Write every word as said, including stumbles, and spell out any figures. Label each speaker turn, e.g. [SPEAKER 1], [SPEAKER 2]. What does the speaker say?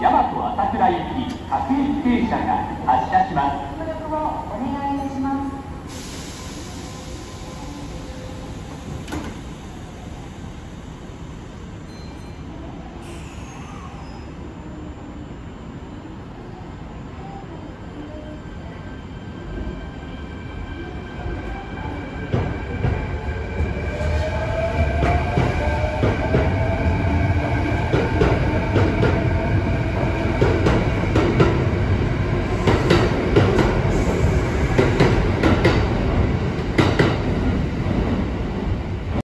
[SPEAKER 1] 大和朝倉行き各駅停車が発車します。
[SPEAKER 2] ご協力をお願い